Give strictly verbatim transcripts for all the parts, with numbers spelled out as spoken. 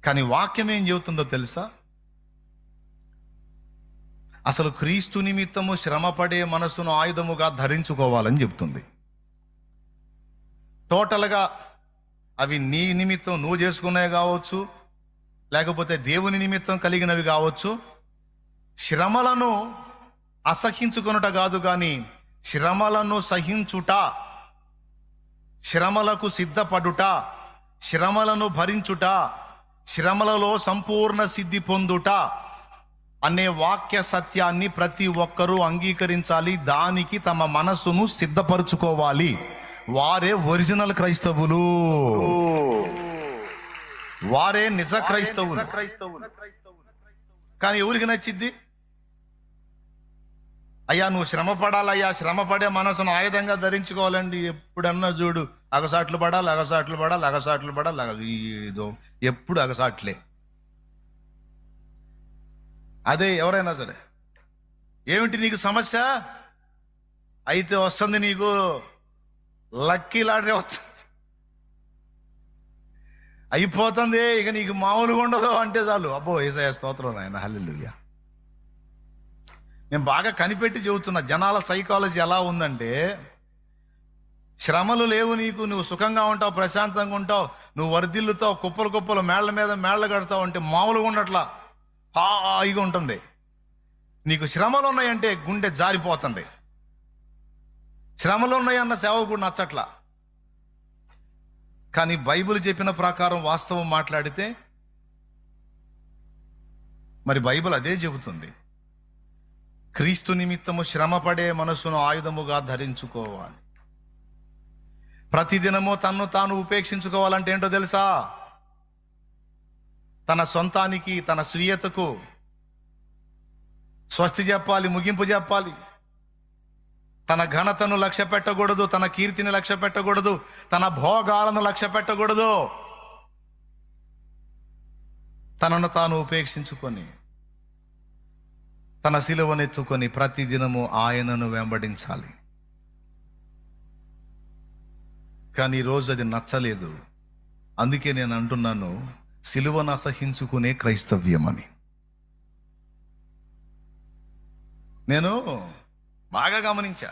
కానీ వాక్యం ఏం చెబుతుందో తెలుసా? అసలు క్రీస్తు నిమిత్తము శ్రమపడే మనసును ఆయుధముగా ధరించుకోవాలని చెప్తుంది. టోటల్గా అవి నీ నిమిత్తం నువ్వు చేసుకునేవి కావచ్చు, లేకపోతే దేవుని నిమిత్తం కలిగినవి కావచ్చు. శ్రమలను అసహించుకొనుట కాదు, కానీ శ్రమలను సహించుట, శ్రమలకు సిద్ధపడుట, శ్రమలను భరించుట, శ్రమలలో సంపూర్ణ సిద్ధి పొందుట అనే వాక్య సత్యాన్ని ప్రతి ఒక్కరూ అంగీకరించాలి. దానికి తమ మనసును సిద్ధపరచుకోవాలి. వారే ఒరిజినల్ క్రైస్తవులు, వారే నిజ క్రైస్తవులు. కానీ ఎవరికి నచ్చిద్ది? అయ్యా నువ్వు శ్రమ పడాలయ్యా, శ్రమ పడే మనసును ఆయుధంగా ధరించుకోవాలండి. ఎప్పుడన్నా చూడు అగసాట్లు పడాలి, అగసాట్లు పడాలి, అగసాట్లు పడాలి, అగ ఇదో ఎప్పుడు అగసాట్లే. అదే ఎవరైనా సరే, ఏమిటి నీకు సమస్య? అయితే వస్తుంది నీకు లక్కీ లాటరీ వస్తుంది, అయిపోతుంది, ఇక నీకు మామూలుగా ఉండదు అంటే చాలు, అబ్బో యేసయ్య స్తోత్రం నాయన హల్లెలూయా. నేను బాగా కనిపెట్టి చెబుతున్నా, జనాల సైకాలజీ ఎలా ఉందంటే, శ్రమలు లేవు నీకు, నువ్వు సుఖంగా ఉంటావు, ప్రశాంతంగా ఉంటావు, నువ్వు వర్ధిల్లుతావు, కుప్పలు కుప్పలు మేళ్ల మీద మేళ్ల కడతావు అంటే మామూలుగా ఉండట్లా, హాయిగా ఉంటుంది. నీకు శ్రమలు ఉన్నాయంటే గుండె జారిపోతుంది. శ్రమలు ఉన్నాయన్న సేవకుడు నచ్చట్లా. కానీ బైబిల్ చెప్పిన ప్రకారం వాస్తవం మాట్లాడితే మరి బైబిల్ అదే చెబుతుంది. క్రీస్తు నిమిత్తము శ్రమపడే మనసును ఆయుధముగా ధరించుకోవాలి. ప్రతిదినము తన్ను తాను ఉపేక్షించుకోవాలంటే ఏంటో తెలుసా? తన సొంతానికి, తన స్వీయతకు స్వస్తి చెప్పాలి, ముగింపు చెప్పాలి. తన ఘనతను లక్ష్య పెట్టకూడదు, తన కీర్తిని లక్ష్య పెట్టకూడదు, తన భోగాలను లక్ష్య పెట్టకూడదు. తనను తాను ఉపేక్షించుకొని తన సిలువనెత్తుకొని ప్రతిదినము ఆయనను వెంబడించాలి. కానీ ఈరోజు అది నచ్చలేదు. అందుకే నేను అంటున్నాను, సిలువను అసహించుకునే క్రైస్తవ్యం అని. నేను బాగా గమనించా.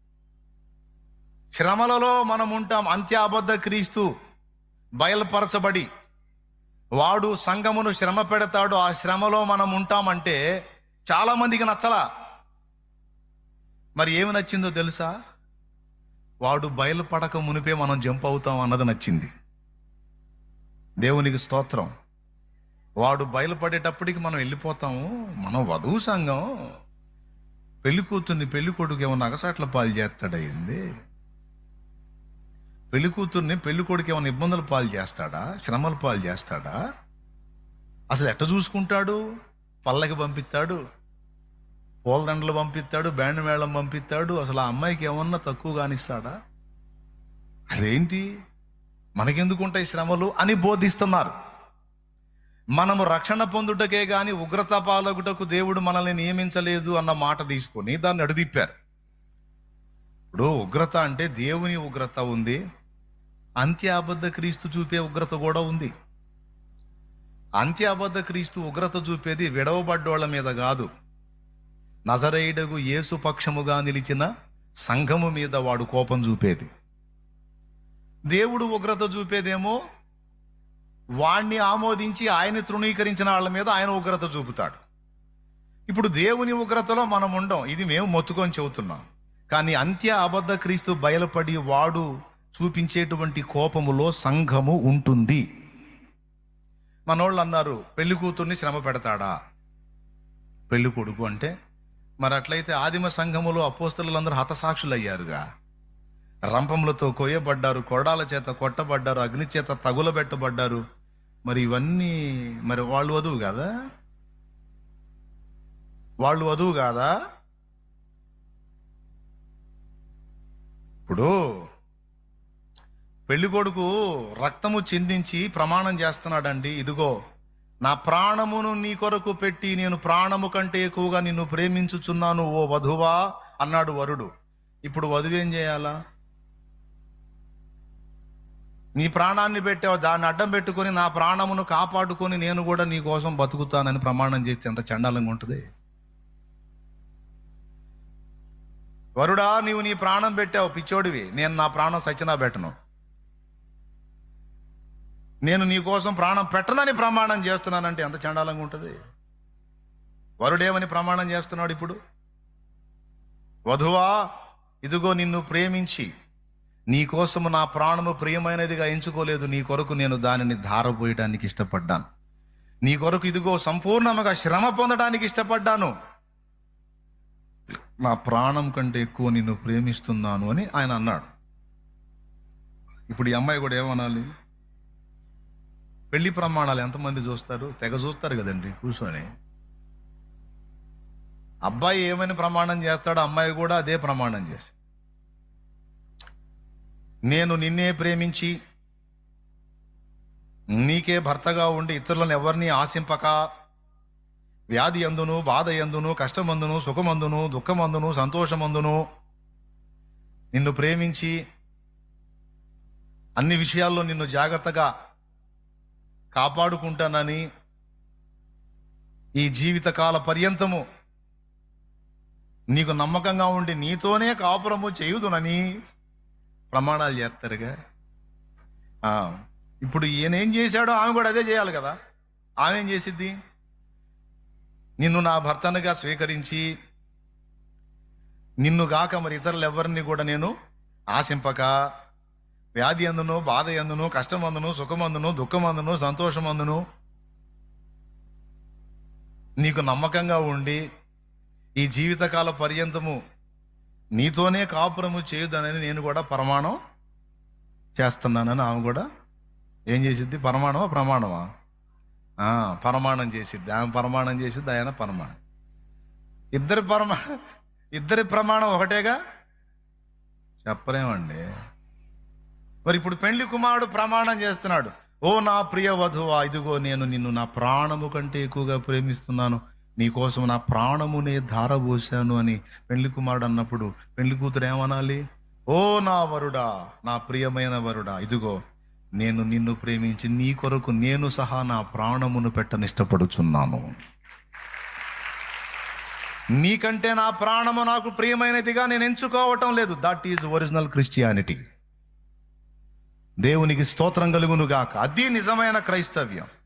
శ్రమలలో మనం ఉంటాం. అంత్యాబద్ధ క్రీస్తు బయలుపరచబడి వాడు సంఘమును శ్రమ పెడతాడు, ఆ శ్రమలో మనం ఉంటామంటే చాలా మందికి నచ్చలా. మరి ఏమి నచ్చిందో తెలుసా? వాడు బయలుపడక మునిపే మనం జంప్ అవుతాం అన్నది నచ్చింది. దేవునికి స్తోత్రం. వాడు బయలుపడేటప్పటికి మనం వెళ్ళిపోతాము. మనం వధువు సంఘం, పెళ్లి కూతుర్ని పెళ్లి కొడుకు ఏమన్నా అగసాట్ల పాలు చేస్తాడయింది. పెళ్లి కూతుర్ని పెళ్లి కొడుకు ఏమైనా ఇబ్బందుల పాలు చేస్తాడా, శ్రమల పాలు చేస్తాడా? అసలు ఎట్ట చూసుకుంటాడు? పల్లకి పంపిస్తాడు, పూలదండలు పంపిస్తాడు, బ్యాండ్ మేళం పంపిస్తాడు. అసలు ఆ అమ్మాయికి ఏమన్నా తక్కువ కానిస్తాడా? అదేంటి, మనకెందుకు ఉంటాయి శ్రమలు అని బోధిస్తున్నారు. మనము రక్షణ పొందుటకే గాని ఉగ్రత పాలగుటకు దేవుడు మనల్ని నియమించలేదు అన్న మాట తీసుకొని దాన్ని అడుదిప్పారు. ఇప్పుడు ఉగ్రత అంటే దేవుని ఉగ్రత ఉంది, అంత్యాబద్ధ క్రీస్తు చూపే ఉగ్రత కూడా ఉంది. అంత్యాబద్ధ క్రీస్తు ఉగ్రత చూపేది విడవబడ్డోళ్ల మీద కాదు, నజరేయుడగు యేసు పక్షముగా నిలిచిన సంఘము మీద వాడు కోపం చూపేది. దేవుడు ఉగ్రత చూపేదేమో వాణ్ణి ఆమోదించి ఆయన తృణీకరించిన వాళ్ళ మీద ఆయన ఉగ్రత చూపుతాడు. ఇప్పుడు దేవుని ఉగ్రతలో మనం ఉండం, ఇది మేము మొత్తుకొని చెబుతున్నాం. కానీ అంత్య అబద్ధ క్రీస్తు బయలుపడి వాడు చూపించేటువంటి కోపములో సంఘము ఉంటుంది. మనోళ్ళు అన్నారు, పెళ్లి కూతుర్ని శ్రమ పెడతాడా పెళ్లి కొడుకు అంటే? మరి అట్లయితే ఆదిమ సంఘములో అపోస్తలులందరూ హతసాక్షులు అయ్యారుగా. రంపములతో కొయ్యబడ్డారు, కొరడాల చేత కొట్టబడ్డారు, అగ్ని చేత తగులబెట్టబడ్డారు. మరి ఇవన్నీ మరి వాళ్ళు వధువు కాదా? వాళ్ళు వధువు కాదా? ఇప్పుడు పెళ్లి కొడుకు రక్తము చిందించి ప్రమాణం చేస్తున్నాడండి, ఇదిగో నా ప్రాణమును నీ కొరకు పెట్టి నేను ప్రాణము కంటే ఎక్కువగా నిన్ను ప్రేమించుచున్నాను ఓ వధువా అన్నాడు వరుడు. ఇప్పుడు వధువు ఏం చేయాలా? నీ ప్రాణాన్ని పెట్టావు, దాన్ని అడ్డం పెట్టుకొని నా ప్రాణమును కాపాడుకొని నేను కూడా నీ కోసం బతుకుతానని ప్రమాణం చేస్తే ఎంత చండాలంగా ఉంటుంది. వరుడా, నీవు నీ ప్రాణం పెట్టావు, పిచ్చోడివి. నేను నా ప్రాణం సచ్చినా పెట్టను. నేను నీ కోసం ప్రాణం పెట్టనని ప్రమాణం చేస్తున్నానంటే ఎంత చండాలంగా ఉంటుంది. వరుడేమని ప్రమాణం చేస్తున్నాడు ఇప్పుడు? వధువా, ఇదిగో నిన్ను ప్రేమించి నీ కోసము నా ప్రాణము ప్రియమైనదిగా ఎంచుకోలేదు, నీ కొరకు నేను దానిని ధారపోయడానికి ఇష్టపడ్డాను. నీ కొరకు ఇదిగో సంపూర్ణముగా శ్రమ పొందడానికి ఇష్టపడ్డాను. నా ప్రాణం కంటే ఎక్కువ నిన్ను ప్రేమిస్తున్నాను అని ఆయన అన్నాడు. ఇప్పుడు ఈ అమ్మాయి కూడా ఏమనాలి? పెళ్లి ప్రమాణాలు ఎంతమంది చూస్తారు? తెగ చూస్తారు కదండి కూర్చొని. అబ్బాయి ఏమని ప్రమాణం చేస్తాడో అమ్మాయి కూడా అదే ప్రమాణం చేసి, నేను నిన్నే ప్రేమించి నీకే భర్తగా ఉండి ఇతరులను ఎవరిని ఆశింపక, వ్యాధి అందును, బాధ ఎందును, కష్టమందును, సుఖమందును, దుఃఖమందును, సంతోషమందును నిన్ను ప్రేమించి అన్ని విషయాల్లో నిన్ను జాగ్రత్తగా కాపాడుకుంటానని, ఈ జీవితకాల పర్యంతము నీకు నమ్మకంగా ఉండి నీతోనే కాపురము చేయుదునని ప్రమాణాలు చేస్తారుగా. ఇప్పుడు ఈయన ఏం చేశాడో ఆమె కూడా అదే చేయాలి కదా. ఆమె ఏం చేసిద్ది? నిన్ను నా భర్తనుగా స్వీకరించి నిన్ను గాక మరి ఇతరులు ఎవరిని కూడా నేను ఆశింపక, వ్యాధి అందును, బాధ ఎందును, కష్టమందును, సుఖమందును, దుఃఖమందును, సంతోషమందును నీకు నమ్మకంగా ఉండి ఈ జీవితకాల పర్యంతము నీతోనే కాపురము చేయుదనని నేను కూడా ప్రమాణం చేస్తున్నానని ఆమె కూడా ఏం చేసిద్ది? ప్రమాణమా ప్రమాణమా ప్రమాణం చేసిద్ది. ఆమె ప్రమాణం చేసిద్ది, ఆయన ప్రమాణం. ఇద్దరి ప్రమా ఇద్దరి ప్రమాణం ఒకటేగా? చెప్పలేమండి. మరి ఇప్పుడు పెండ్లి కుమారుడు ప్రమాణం చేస్తున్నాడు, ఓ నా ప్రియ వధువా, ఇదిగో నేను నిన్ను నా ప్రాణము కంటే ఎక్కువగా ప్రేమిస్తున్నాను, నీకోసం నా ప్రాణమునే ధారపోశాను అని పెండ్లి కుమారుడు అన్నప్పుడు పెండ్లి కూతురు ఏమనాలి? ఓ నా వరుడా, నా ప్రియమైన వరుడా, ఇదిగో నేను నిన్ను ప్రేమించి నీ కొరకు నేను సహా నా ప్రాణమును పెట్టనిష్టపడుచున్నాను. నీకంటే నా ప్రాణము నాకు ప్రియమైనదిగా నేను ఎంచుకోవటం లేదు. That is original Christianity. దేవునికి స్తోత్రం కలుగును గాక. అది నిజమైన క్రైస్తవ్యం.